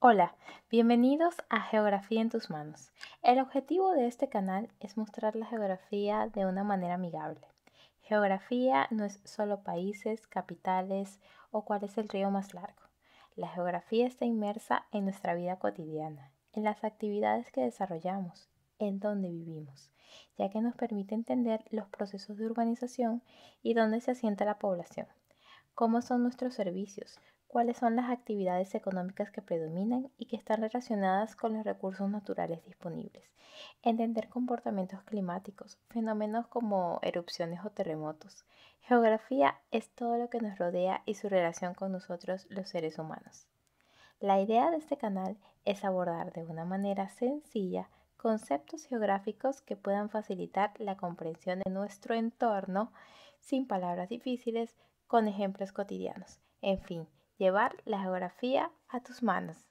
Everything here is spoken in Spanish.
Hola, bienvenidos a Geografía en tus manos. El objetivo de este canal es mostrar la geografía de una manera amigable. Geografía no es solo países, capitales o cuál es el río más largo. La geografía está inmersa en nuestra vida cotidiana, en las actividades que desarrollamos, en dónde vivimos, ya que nos permite entender los procesos de urbanización y dónde se asienta la población. ¿Cómo son nuestros servicios? ¿Cuáles son las actividades económicas que predominan y que están relacionadas con los recursos naturales disponibles? Entender comportamientos climáticos, fenómenos como erupciones o terremotos. Geografía es todo lo que nos rodea y su relación con nosotros los seres humanos. La idea de este canal es abordar de una manera sencilla conceptos geográficos que puedan facilitar la comprensión de nuestro entorno sin palabras difíciles, con ejemplos cotidianos. En fin, llevar la geografía a tus manos.